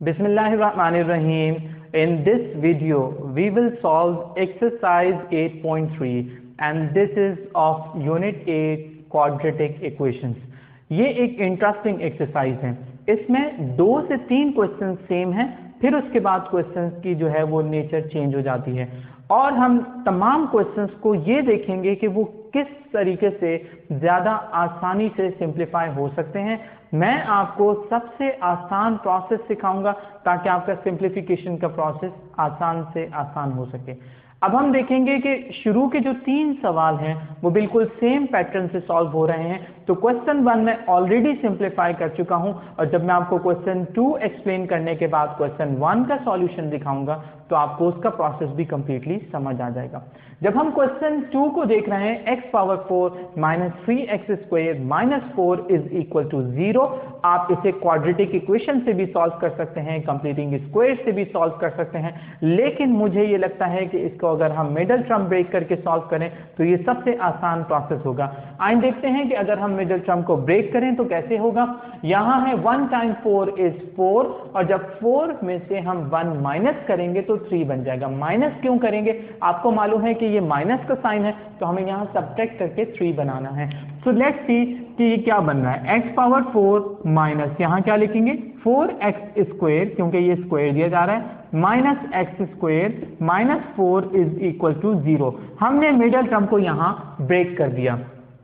Bismillahirrahmanirrahim. In this video, we will solve exercise 8.3 and this is of Unit 8 quadratic equations. ये एक interesting exercise है. इसमें 2 से 3 question same हैं, फिर उसके बाद क्वेश्चंस की जो है वो नेचर चेंज हो जाती है और हम तमाम क्वेश्चंस को ये देखेंगे कि वो किस तरीके से ज़्यादा आसानी से सिंप्लीफाई हो सकते हैं. मैं आपको सबसे आसान प्रोसेस सिखाऊंगा ताकि आपका सिंप्लीफिकेशन का प्रोसेस आसान से आसान हो सके. अब हम देखेंगे कि शुरू के जो 3 सवाल हैं वो बिल्कुल सेम पैटर्न से सॉल्व हो रहे हैं. तो क्वेश्चन 1 मैं ऑलरेडी सिंप्लीफाई कर चुका हूं और जब मैं आपको क्वेश्चन 2 एक्सप्लेन करने के बाद क्वेश्चन 1 का सॉल्यूशन दिखाऊंगा तो आपको उसका प्रोसेस भी कंप्लीटली समझ आ जाएगा. जब हम क्वेश्चन 2 को देख रहे हैं, x power 4 minus 3x square minus 4 is equal to 0. आप इसे क्वाड्रेटिक इक्वेशन से भी सॉल्व कर सकते हैं, कंप्लीटिंग स्क्वायर से भी सॉल्व कर सकते हैं, लेकिन मुझे ये लगता है कि इसको अगर हम मिडिल टर्म ब्रेक करके सॉल्व करें तो ये सबसे आसान प्रोसेस होगा. आइए देखते हैं कि अगर हम मिडिल टर्म को ब्रेक करें तो कैसे होगा. यहाँ है 1 टाइम 4 इज 4 और जब 4 में से हम 1 माइनस करेंगे तो 3 बन जाएगा. माइनस क्यों करेंगे? आपको मालूम है कि ये माइनस का साइन है तो हमें यहाँ सब्ट्रैक्ट करके 3 बनाना है. सो लेट्स सी कि ये क्या बन रहा है. x पावर 4 माइनस यहाँ क्या लिखेंगे 4x स्क्वायर, क्योंकि ये स्क्वायर दिया जा रहा है, minus x square minus 4 is equal to 0. हमने मिडिल टर्म को यहाँ ब्रेक कर दिया.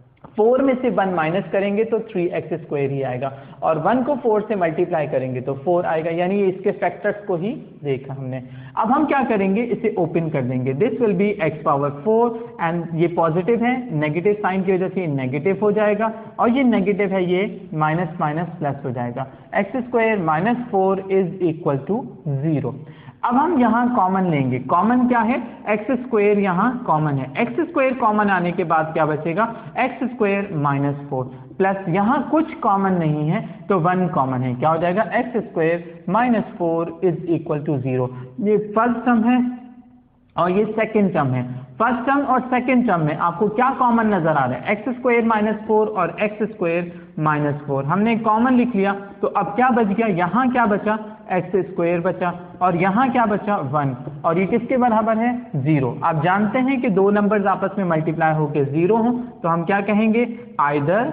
4 में से 1 माइनस करेंगे तो 3x स्क्वायर ही आएगा और 1 को 4 से मल्टीप्लाई करेंगे तो 4 आएगा, यानी इसके फैक्टर्स को ही देखा हमने. अब हम क्या करेंगे, इसे ओपन कर देंगे. This will be x power 4 and ये पॉजिटिव है, नेगेटिव साइन की वजह से नेगेटिव हो जाएगा और ये नेगेटिव है, ये माइनस माइनस प्लस हो जाएगा. X square minus 4 is equal to 0. अब हम यहाँ कॉमन लेंगे. कॉमन क्या है? एक्स स्क्वायर यहाँ कॉमन है. एक्स स्क्वायर कॉमन आने के बाद क्या बचेगा, एक्स स्क्वायर माइनस 4 प्लस यहाँ कुछ कॉमन नहीं है तो 1 कॉमन है. क्या हो जाएगा, x square minus 4 is equal to 0. ये फर्स्ट टर्म है और ये सेकेंड टर्म है. फर्स्ट टर्म और सेकेंड टर्म में आपको क्या कॉमन नजर आ रहा है, एक्स स्क्वायर माइनस 4 और एक्स स्क्वायर माइनस 4. हमने कॉमन लिख लिया तो अब क्या बच गया, यहाँ क्या बचा, एक्स स्क्वायर बचा और यहाँ क्या बचा 1 और ये किसके बराबर है 0. आप जानते हैं कि 2 नंबर्स आपस में मल्टीप्लाई होकर 0 हो तो हम क्या कहेंगे, either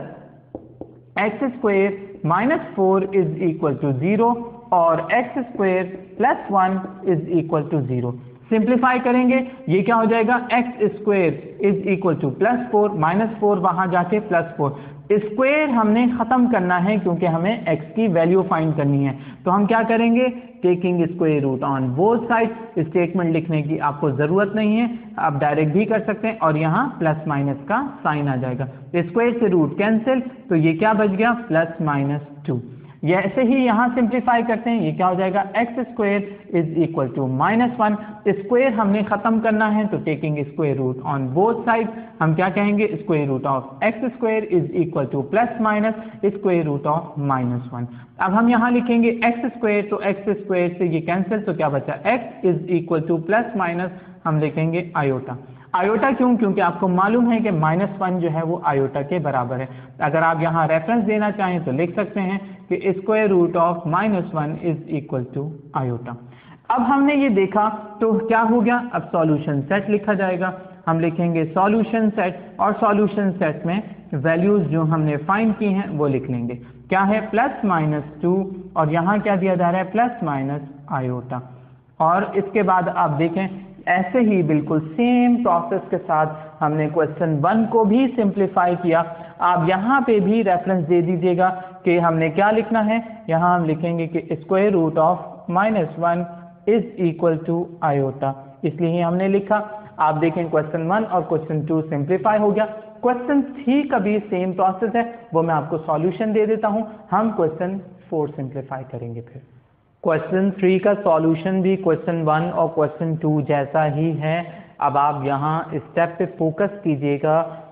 x square minus 4 is equal to 0 और x square plus 1 is equal to 0. Simplify करेंगे, ये क्या हो जाएगा, x square is equal to plus 4 minus 4 वहां जाके प्लस 4. स्क्वायर हमने खत्म करना है क्योंकि हमें x की वैल्यू फाइंड करनी है. तो हम क्या करेंगे, taking square root on both side. Statement लिखने की आपको जरूरत नहीं है, आप डायरेक्ट भी कर सकते हैं और यहाँ प्लस माइनस का साइन आ जाएगा. स्क्वायर से रूट कैंसिल तो ये क्या बच गया, प्लस माइनस 2. ये ऐसे ही यहाँ सिंप्लीफाई करते हैं, ये क्या हो जाएगा, x square is equal to minus 1. Square हमने खत्म करना है तो taking square root on both side हम क्या कहेंगे, square root of x square is equal to plus minus square root of minus 1. अब हम यहाँ लिखेंगे एक्स स्क्वायर, तो एक्स स्क्वायर से ये कैंसिल तो क्या बचा, x is equal to plus minus हम लिखेंगे आयोटा. आयोटा क्यों, क्योंकि आपको मालूम है कि माइनस 1 जो है वो आयोटा के बराबर है. अगर आप यहाँ रेफरेंस देना चाहें तो लिख सकते हैं कि square root of minus 1 is equal to iota. अब हमने ये देखा तो क्या हो गया, अब सॉल्यूशन सेट लिखा जाएगा. हम लिखेंगे सॉल्यूशन सेट और सॉल्यूशन सेट में वैल्यूज जो हमने फाइंड की हैं वो लिख लेंगे. क्या है, प्लस माइनस 2 और यहाँ क्या दिया जा रहा है, प्लस माइनस आयोटा. और इसके बाद आप देखें ऐसे ही बिल्कुल सेम प्रोसेस के साथ हमने क्वेश्चन 1 को भी सिंप्लीफाई किया. आप यहाँ पे भी रेफरेंस दे दीजिएगा कि हमने क्या लिखना है. यहाँ हम लिखेंगे कि square root of minus 1 is equal to iota, इसलिए हमने लिखा. आप देखें क्वेश्चन 1 और क्वेश्चन 2 सिंप्लीफाई हो गया. क्वेश्चन 3 का भी सेम प्रोसेस है, वो मैं आपको सॉल्यूशन दे देता हूँ. हम क्वेश्चन 4 सिंप्लीफाई करेंगे. फिर क्वेश्चन 3 का सॉल्यूशन भी क्वेश्चन 1 और क्वेश्चन 2 जैसा ही है. अब आप यहाँ स्टेप पे फोकस कीजिएगा.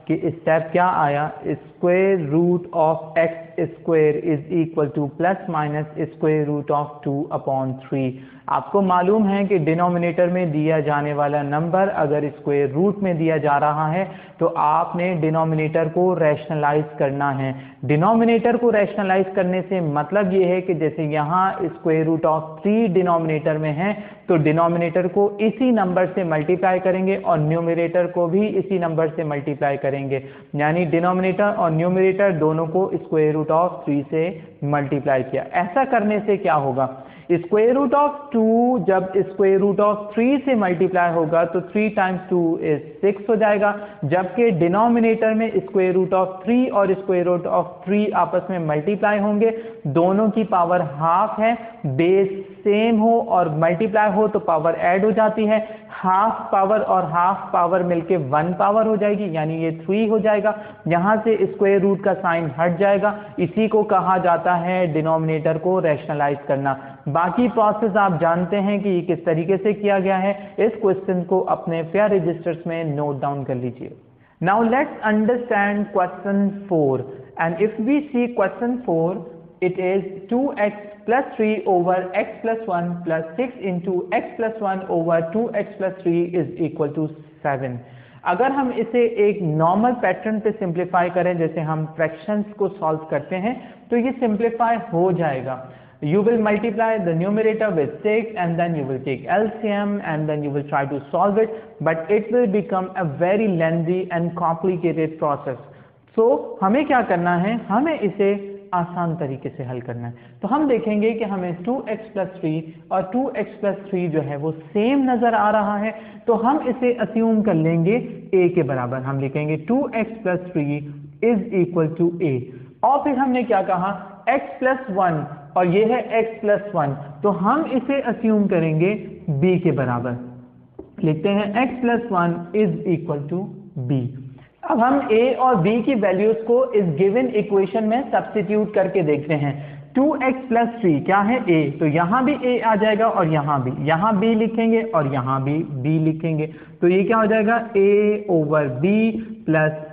कि स्टेप क्या आया, square root of x square is equal to plus minus square root of 2/3। आपको मालूम है कि डिनोमिनेटर में दिया जाने वाला नंबर अगर स्क्वायर रूट में दिया जा रहा है तो आपने डिनोमिनेटर को रैशनलाइज करना है। डिनोमिनेटर को रैशनलाइज करने से मतलब ये है कि जैसे यहाँ स्क्वायर रूट ऑफ 3 डिनोमिनेटर में है तो डिनोमिनेटर को इसी नंबर से मल्टीप्लाई करेंगे और न्यूमरेटर को भी इसी नंबर से मल्टीप्लाई करेंगे, यानी डिनोमिनेटर और न्यूमरेटर दोनों को स्क्वायर रूट ऑफ 3 से मल्टीप्लाई किया। ऐसा करने से क्या होगा, स्क्वायर रूट ऑफ 2 जब स्क्वायर रूट ऑफ 3 से मल्टीप्लाई होगा तो 3 टाइम्स 2 इज 6 हो जाएगा, जबकि डिनोमिनेटर में स्क्वायर रूट ऑफ 3 और स्क्वायर रूट ऑफ 3 आपस में मल्टीप्लाई होंगे, दोनों की पावर हाफ है, बेस सेम हो और मल्टीप्लाई हो तो पावर ऐड हो जाती है, हाफ पावर और हाफ पावर मिलके 1 पावर हो जाएगी, यानी ये 3 हो जाएगा। यहां से स्क्वायर रूट का साइन हट जाएगा, इसी को कहा जाता है डिनोमिनेटर को रैशनलाइज करना। बाकी प्रोसेस आप जानते हैं कि किस तरीके से किया गया है। इस क्वेश्चन को अपने पेयर रजिस्टर्स में नोट डाउन कर लीजिए। Now let's understand question 4 and if we see question 4 it is 2x plus 3 over x plus 1 plus 6 into x plus 1 over 2x plus 3 is equal to 7। अगर हम इसे एक normal pattern पे simplify करें, जैसे हम फ्रैक्शंस को सॉल्व करते हैं, तो ये सिंप्लीफाई हो जाएगा। You will multiply the numerator with 6 and then you will take LCM and then you will try to solve it, but it will become a very lengthy and complicated process. So हमें क्या करना है, हमें इसे आसान तरीके से हल करना है। तो हम देखेंगे कि हमें 2x plus 3 और 2x plus 3 जो है वो सेम नजर आ रहा है, तो हम इसे अस्यूम कर लेंगे a के बराबर। हम लिखेंगे 2x plus 3 is equal to a, और फिर हमने क्या कहा, x plus 1 और ये है x plus 1, तो हम इसे अस्यूम करेंगे b के बराबर। लिखते हैं x plus 1 is equal to b। अब हम a और b की वैल्यूज को इस गिवन इक्वेशन में सब्स्टिट्यूट करके देखते हैं। 2x plus 3 क्या है, a, तो यहाँ भी a आ जाएगा और यहाँ भी, यहाँ b लिखेंगे और यहाँ भी b लिखेंगे, तो ये क्या हो जाएगा, a over b plus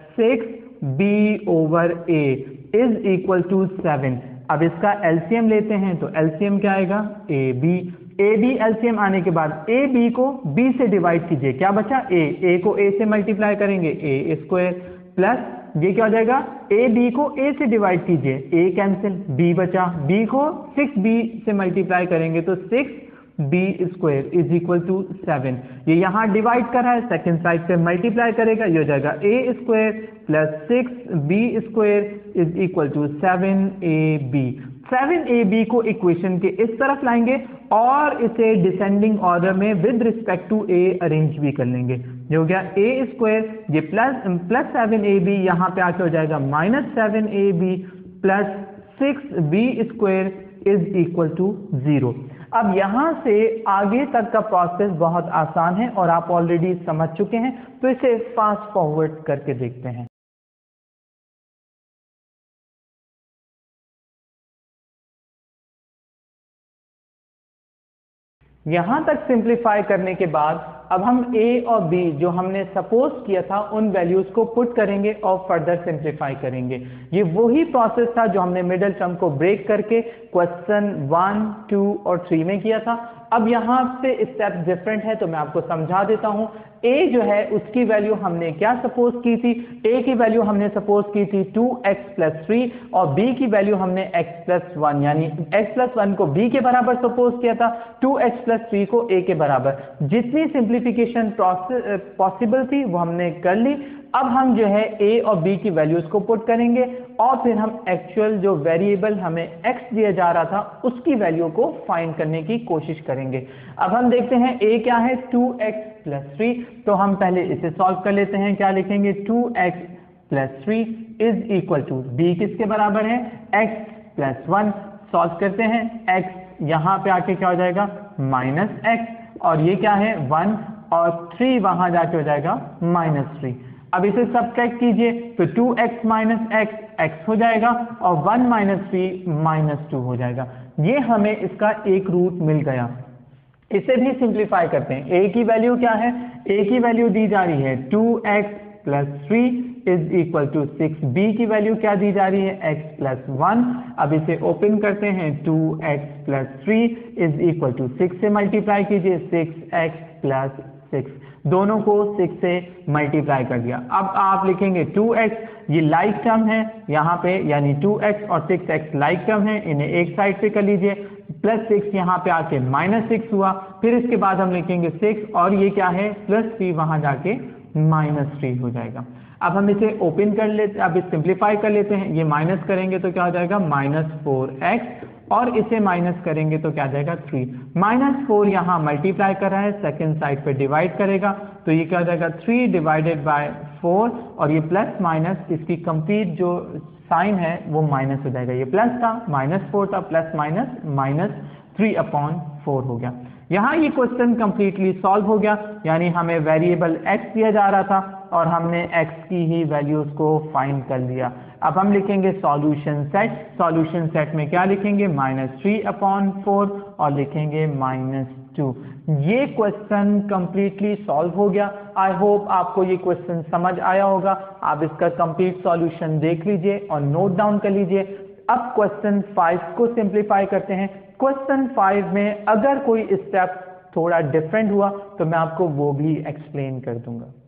6b over a is equal to 7। अब इसका एलसीएम लेते हैं, तो एलसीएम क्या आएगा, ए बी एलसीएम आने के बाद ए बी को बी से डिवाइड कीजिए, क्या बचा, ए को ए से मल्टीप्लाई करेंगे ए स्क्वायर, प्लस ये क्या हो जाएगा, ए बी को ए से डिवाइड कीजिए, ए कैंसिल, बी बचा, बी को 6b से मल्टीप्लाई करेंगे तो 6b square is equal to 7। ये यहाँ डिवाइड कर रहा है, सेकेंड साइड पे मल्टीप्लाई करेगा, ये हो जाएगा a square plus 6b square is equal to 7ab। 7ab को इक्वेशन के इस तरफ लाएंगे और इसे डिसेंडिंग ऑर्डर में with respect to a arrange भी कर लेंगे। ये हो गया a स्क्वायर, ये प्लस 7ab, यहाँ पे आके हो जाएगा minus 7ab plus 6b square is equal to 0। अब यहाँ से आगे तक का प्रोसेस बहुत आसान है और आप ऑलरेडी समझ चुके हैं, तो इसे फास्ट फॉरवर्ड करके देखते हैं। यहां तक सिंप्लीफाई करने के बाद अब हम a और b जो हमने सपोज किया था उन वैल्यूज को पुट करेंगे और फर्दर सिंप्लीफाई करेंगे। ये वही प्रोसेस था जो हमने मिडिल टर्म को ब्रेक करके क्वेश्चन 1, 2 और 3 में किया था। अब यहाँ पे स्टेप डिफरेंट है, तो मैं आपको समझा देता हूँ। a जो है उसकी वैल्यू हमने क्या सपोज की थी, a की वैल्यू हमने सपोज की थी 2x plus 3 और b की वैल्यू हमने x plus 1 यानी x plus 1 को b के बराबर सपोज किया था, 2x plus 3 को a के बराबर। जितनी सिंप्लीफिकेशन पॉसिबल थी वो हमने कर ली। अब हम जो है a और b की वैल्यूज को पुट करेंगे और फिर हम एक्चुअल जो वेरिएबल हमें x दिया जा रहा था उसकी वैल्यू को फाइंड करने की कोशिश करेंगे। अब हम देखते हैं a क्या है, 2x plus 3, तो हम पहले इसे सॉल्व कर लेते हैं। क्या लिखेंगे, 2x plus 3 is equal to b किसके बराबर है, x plus 1। सॉल्व करते हैं, x यहाँ पे आके क्या हो जाएगा, माइनस x, और ये क्या है 1 और 3 वहां जाके हो जाएगा -3। अब इसे सब्ट्रैक्ट कीजिए तो 2x माइनस x हो जाएगा और 1 माइनस 3 -2 हो जाएगा। ये हमें इसका एक रूट मिल गया। इसे भी सिंप्लीफाई करते हैं। a की वैल्यू क्या है, a की वैल्यू दी जा रही है 2x plus 3 is equal to 6b की वैल्यू क्या दी जा रही है, x प्लस 1। अब इसे ओपन करते हैं, 2x plus 3 is equal to 6 से मल्टीप्लाई कीजिए, 6x प्लस 6, दोनों को 6 से मल्टीप्लाई कर दिया। अब आप लिखेंगे 2x, ये लाइक टर्म है यहाँ पे, यानी 2x और 6x लाइक टर्म है, इन्हें एक साइड पे कर लीजिए, प्लस 6 यहाँ पे आके -6 हुआ, फिर इसके बाद हम लिखेंगे 6 और ये क्या है प्लस 3 वहां जाके -3 हो जाएगा। अब हम इसे ओपन कर लेते, अब इसे सिंप्लीफाई कर लेते हैं, ये माइनस करेंगे तो क्या हो जाएगा -4x और इसे माइनस करेंगे तो क्या आ जाएगा 3। -4 यहाँ मल्टीप्लाई कर रहा है, सेकेंड साइड पे डिवाइड करेगा तो ये क्या हो जाएगा 3 डिवाइडेड बाय 4 और ये प्लस माइनस इसकी कंप्लीट जो साइन है वो माइनस हो जाएगा, ये प्लस था -4 था, प्लस माइनस -3/4 हो गया। यहाँ ये क्वेश्चन कंप्लीटली सॉल्व हो गया, यानी हमें वेरिएबल x दिया जा रहा था और हमने x की ही वैल्यूज को फाइंड कर लिया। अब हम लिखेंगे सॉल्यूशन सेट, सॉल्यूशन सेट में क्या लिखेंगे -3/4 और लिखेंगे -2। ये क्वेश्चन कंप्लीटली सॉल्व हो गया। आई होप आपको ये क्वेश्चन समझ आया होगा। आप इसका कंप्लीट सॉल्यूशन देख लीजिए और नोट डाउन कर लीजिए। अब क्वेश्चन 5 को सिंप्लीफाई करते हैं। क्वेश्चन 5 में अगर कोई स्टेप थोड़ा डिफरेंट हुआ तो मैं आपको वो भी एक्सप्लेन कर दूंगा।